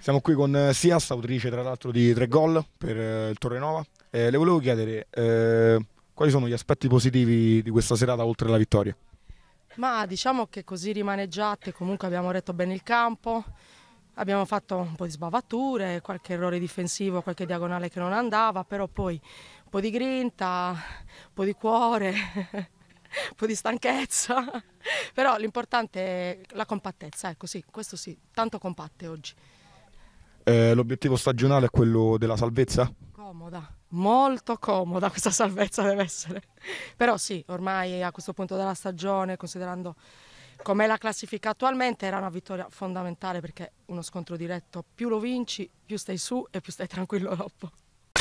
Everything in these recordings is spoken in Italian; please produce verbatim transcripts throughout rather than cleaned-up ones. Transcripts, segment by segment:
Siamo qui con Sias, autrice tra l'altro di tre gol per eh, il Torrenova. Eh, le volevo chiedere eh, quali sono gli aspetti positivi di questa serata oltre alla vittoria? Ma diciamo che così rimaneggiate, comunque abbiamo retto bene il campo, abbiamo fatto un po' di sbavature, qualche errore difensivo, qualche diagonale che non andava, però poi un po' di grinta, un po' di cuore, un po' di stanchezza, però l'importante è la compattezza, ecco sì, questo sì, tanto compatte oggi. Eh, l'obiettivo stagionale è quello della salvezza? Comoda, molto comoda questa salvezza deve essere. Però sì, ormai a questo punto della stagione, considerando com'è la classifica attualmente, era una vittoria fondamentale perché uno scontro diretto, più lo vinci, più stai su e più stai tranquillo dopo.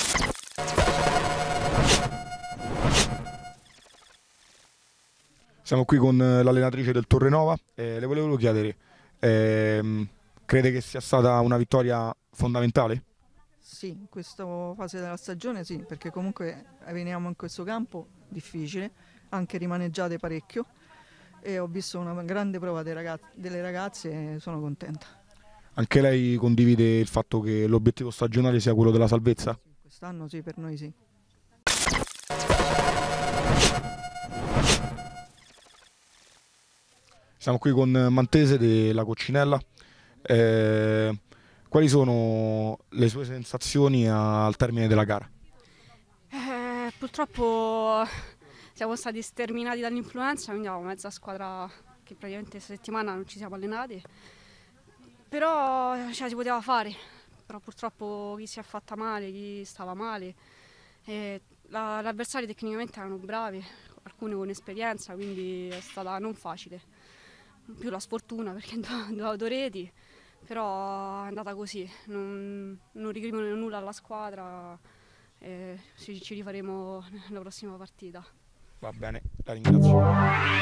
Siamo qui con eh, l'allenatrice del Torrenova. Eh, le volevo chiedere, ehm, crede che sia stata una vittoria fondamentale? Sì, in questa fase della stagione sì, perché comunque veniamo in questo campo difficile, anche rimaneggiate parecchio e ho visto una grande prova dei ragazzi, delle ragazze e sono contenta. Anche lei condivide il fatto che l'obiettivo stagionale sia quello della salvezza? Sì, quest'anno sì, per noi sì. Siamo qui con Mantese della Coccinella. Eh, quali sono le sue sensazioni al termine della gara? Eh, purtroppo siamo stati sterminati dall'influenza, quindi avevamo mezza squadra che praticamente questa settimana non ci siamo allenati, però ce la si poteva fare, però purtroppo chi si è fatta male, chi stava male, e la- l'avversario tecnicamente erano bravi, alcuni con esperienza, quindi è stata non facile, più la sfortuna perché due autoreti, però è andata così, non, non ricriminano nulla alla squadra. E ci, ci rifaremo nella prossima partita. Va bene, la ringrazio.